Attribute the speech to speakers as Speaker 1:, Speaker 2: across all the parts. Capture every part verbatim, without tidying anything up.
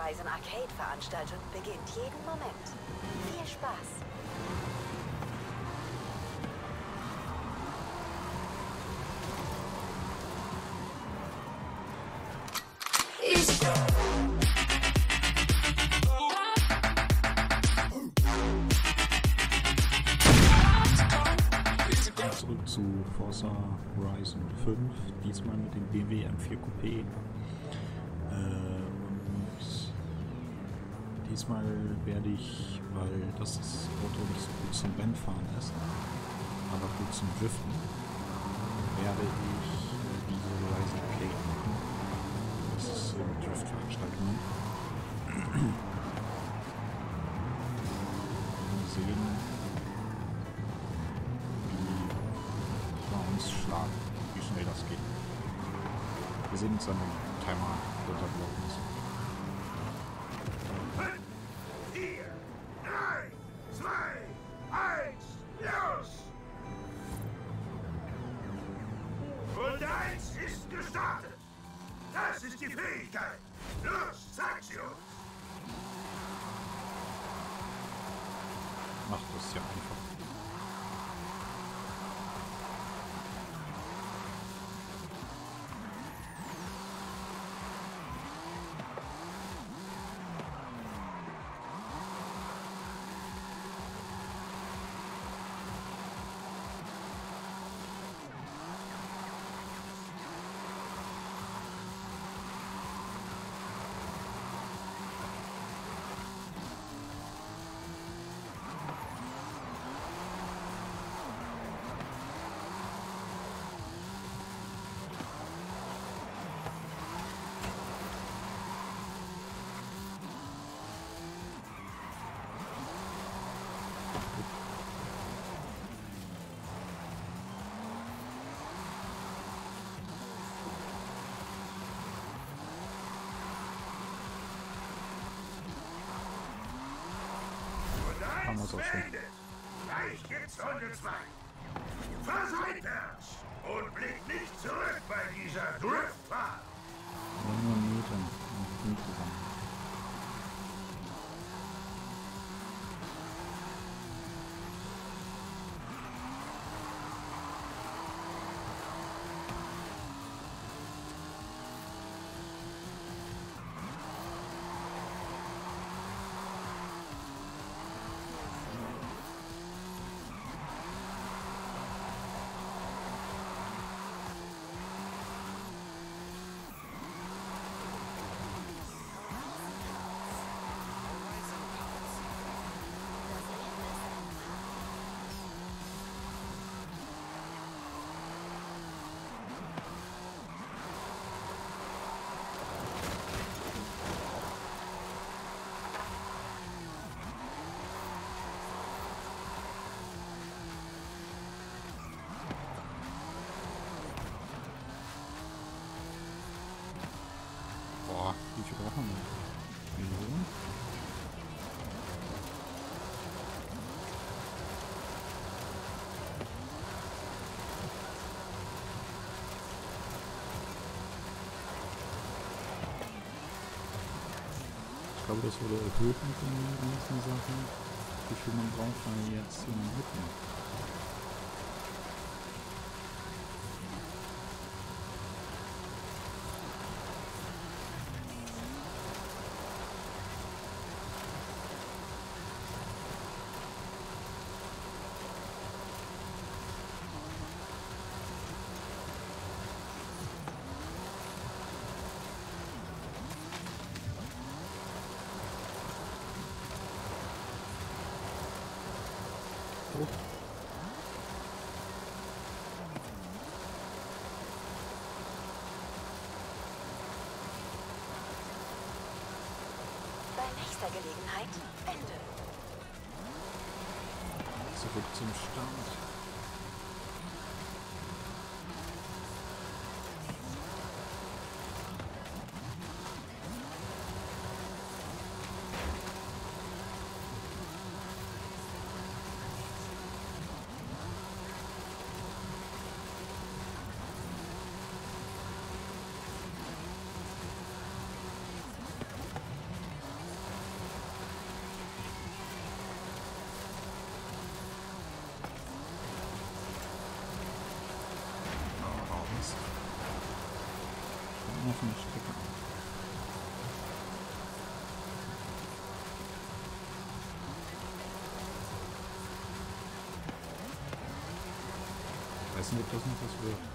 Speaker 1: Horizon Arcade Veranstaltung beginnt jeden Moment. Viel Spaß!
Speaker 2: Zurück zu Forza Horizon fünf, diesmal mit dem B M W M vier Coupé. Äh, und diesmal werde ich, weil das Auto nicht so gut zum Rennfahren ist, aber gut zum Driften, werde ich äh, diese Horizon Arcade machen. Das ist so eine Driftveranstaltung. Wir sehen, schlagen, wie schnell das geht. Wir sehen uns dann im Timer runtergelaufen ist.
Speaker 3: fünf, vier, drei, zwei, eins, los! Und eins ist gestartet. Das ist die Fähigkeit. Los, zeig sie uns!
Speaker 2: Macht das ja einfach.
Speaker 3: Gleich geht's Runde zwei. Fahr seitwärts und blick nicht zurück bei dieser Driftfahrt.
Speaker 2: Nur Metern und nicht zusammen. Wie viel brauchen wir? Millionen? Ich glaube, das wurde erhöht mit den ganzen Sachen. Wie viel man braucht, weil jetzt in den Rücken.
Speaker 1: Bei nächster Gelegenheit Ende.
Speaker 2: Zurück zum Start. offene Strecke auf. Ich weiß nicht, ob das noch was wird.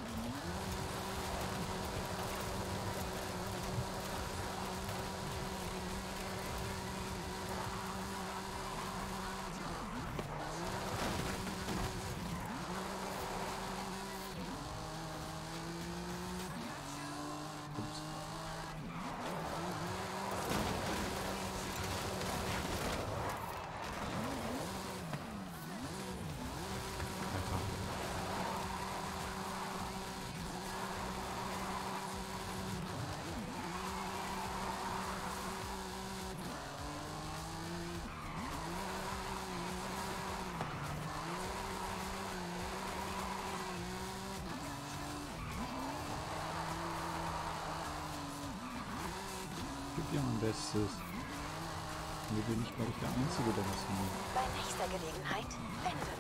Speaker 2: Ja, mein Bestes. Hier bin ich, glaube ich, der Einzige, der das macht.
Speaker 1: Bei nächster Gelegenheit Ende.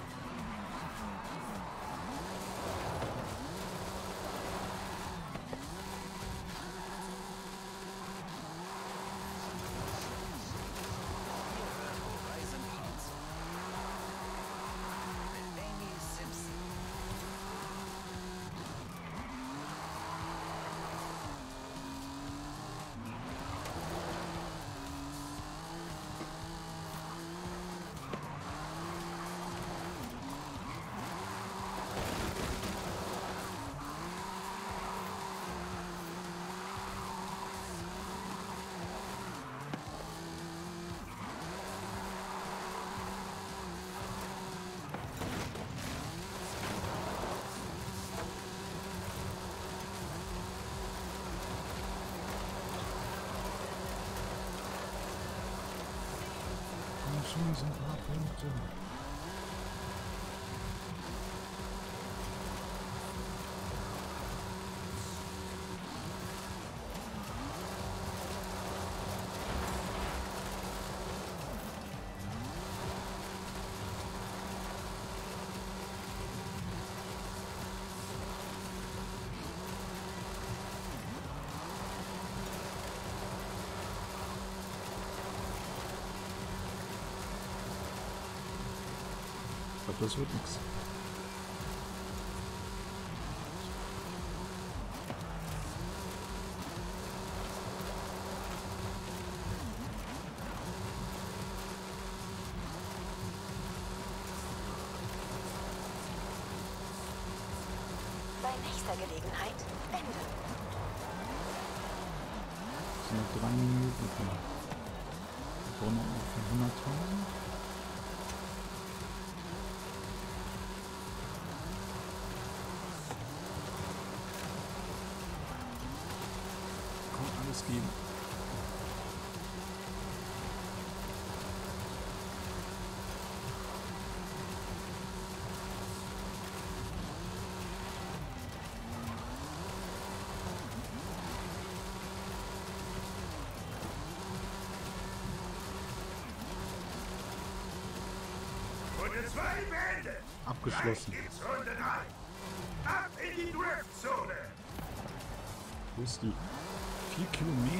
Speaker 2: Schon sind ein paar Punkte. Ich glaube, das wird nichts.
Speaker 1: Bei nächster Gelegenheit Ende.
Speaker 2: Das sind noch drei Minuten. Wir brauchen noch ungefähr hunderttausend. Geben.
Speaker 3: Runde zwei beendet.
Speaker 2: Abgeschlossen.
Speaker 3: Gleich geht's Runde drei. Ab in die Driftzone.
Speaker 2: Wo ist die? Vier Kilometer.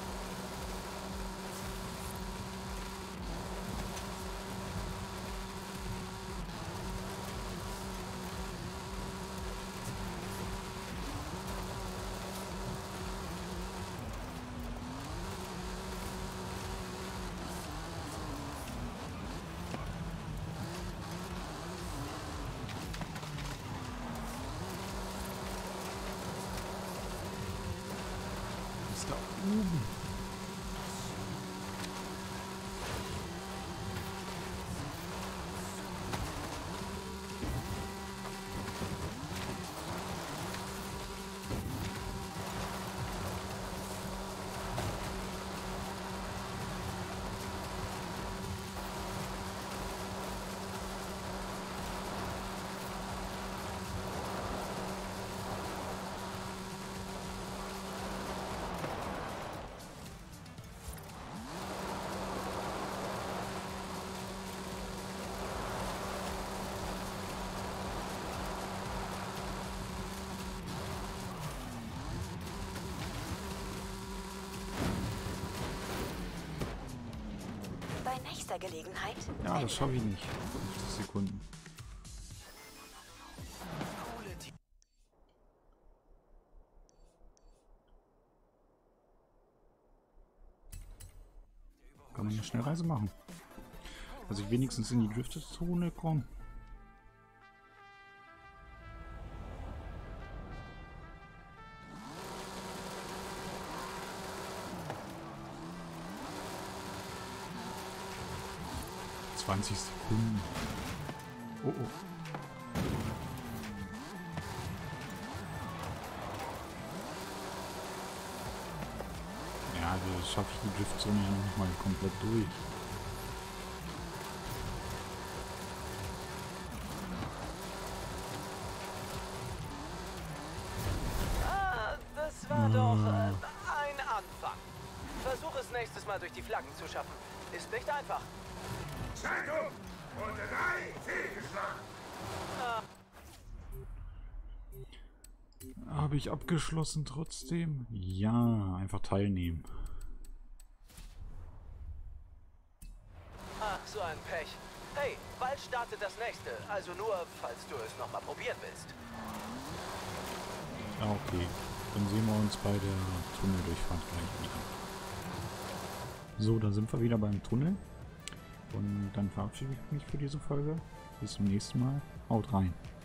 Speaker 2: Da oben.
Speaker 1: nächster Gelegenheit.
Speaker 2: Ja, das schaffe ich nicht. fünfzig Sekunden. Kann man eine Schnellreise machen. Dass ich wenigstens in die Drifted-Zone komme. zwanzig Sekunden. Oh oh. Ja, das schaffe ich die Driftzone ja noch nicht mal komplett durch.
Speaker 4: Ah, das war doch äh, ein Anfang. Versuch es nächstes Mal durch die Flaggen zu schaffen. Ist nicht einfach.
Speaker 3: Zeitung! Und drei fehlgeschlagen!
Speaker 2: Habe ich abgeschlossen trotzdem? Ja, einfach teilnehmen.
Speaker 4: Ach, so ein Pech. Hey, bald startet das nächste. Also nur, falls du es nochmal probieren willst.
Speaker 2: Ja, okay. Dann sehen wir uns bei der Tunneldurchfahrt gleich wieder. So, da sind wir wieder beim Tunnel. Und dann verabschiede ich mich für diese Folge. Bis zum nächsten Mal. Haut rein.